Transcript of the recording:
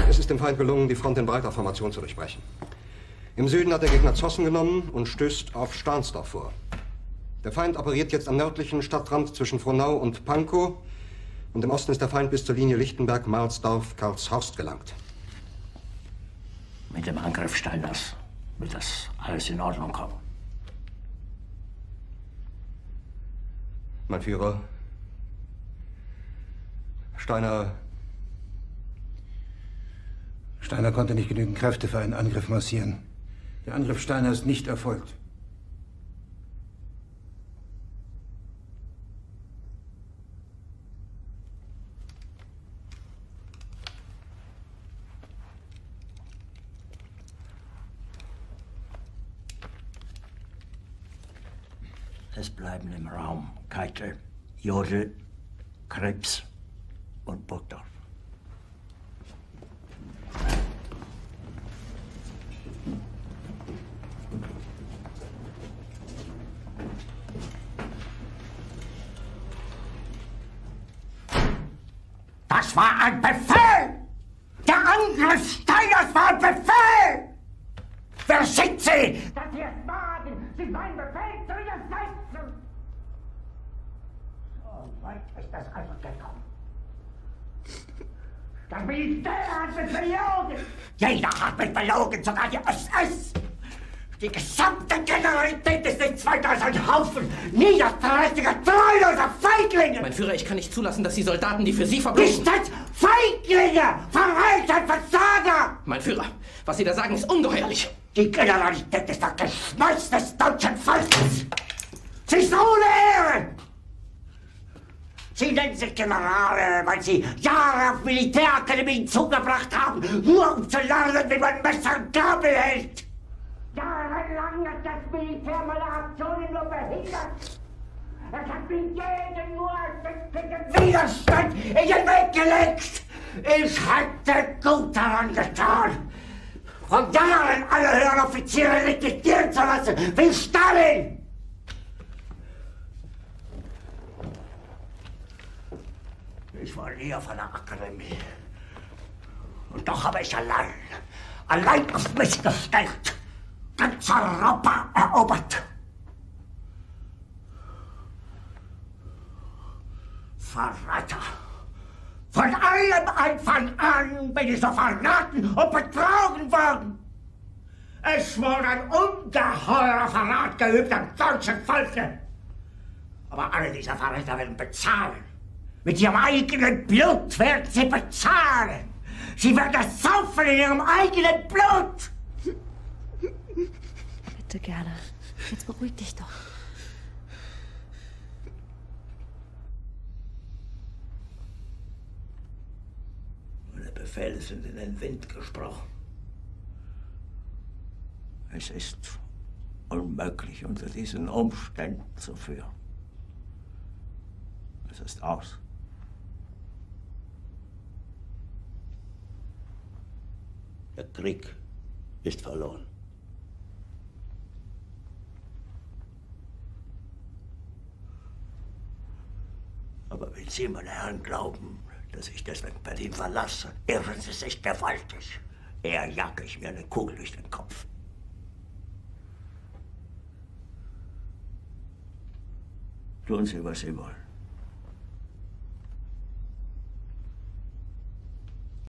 Es ist dem Feind gelungen, die Front in breiter Formation zu durchbrechen. Im Süden hat der Gegner Zossen genommen und stößt auf Stahnsdorf vor. Der Feind operiert jetzt am nördlichen Stadtrand zwischen Frohnau und Pankow. Und im Osten ist der Feind bis zur Linie Lichtenberg-Marsdorf-Karlshorst gelangt. Mit dem Angriff Steiners wird das alles in Ordnung kommen. Mein Führer, Steiner konnte nicht genügend Kräfte für einen Angriff massieren. Der Angriff Steiner ist nicht erfolgt. Es bleiben im Raum Keitel, Jodl, Krebs und Burgdorf. Das war ein Befehl! Der Angriff Steiners war ein Befehl! Wer sind Sie, dass Sie es wagen, sich meinen Befehl zu widersetzen? So weit ist das also gekommen. Das Militär hat mich belogen! Jeder hat mich belogen, sogar die SS! Die gesamte Generalität ist nichts weiter als ein Haufen niederträchtiger, treuloser Feiglinge! Mein Führer, ich kann nicht zulassen, dass die Soldaten, die für Sie verbringen... Nicht als Feiglinge! Verreiter, Versager! Mein Führer, was Sie da sagen, ist ungeheuerlich. Die Generalität ist das Geschmeiß des deutschen Volkes! Sie ist ohne Ehre! Sie nennen sich Generale, weil Sie Jahre auf Militärakademien zugebracht haben, nur um zu lernen, wie man Messer und Gabel hält! Jahrelang hat das Militär meine Aktionen nur behindert. Es hat mir jeden nur ersichtlichen Widerstand in den Weg gelegt. Ich hätte gut daran getan, von Jahren alle höheren Offiziere liquidieren zu lassen, wie Stalin. Ich war nie auf einer Akademie. Und doch habe ich allein auf mich gestellt, ganz Europa erobert. Verräter! Von allem Anfang an bin ich so verraten und betrogen worden. Es wurde ein ungeheurer Verrat geübt am deutschen Volke. Aber alle diese Verräter werden bezahlen. Mit ihrem eigenen Blut werden sie bezahlen. Sie werden das saufen in ihrem eigenen Blut. Bitte, Gerda. Jetzt beruhig dich doch. Meine Befehle sind in den Wind gesprochen. Es ist unmöglich, unter diesen Umständen zu führen. Es ist aus. Der Krieg ist verloren. Aber wenn Sie, meine Herren, glauben, dass ich deswegen Berlin verlasse, irren Sie sich gewaltig. Eher jage ich mir eine Kugel durch den Kopf. Tun Sie, was Sie wollen.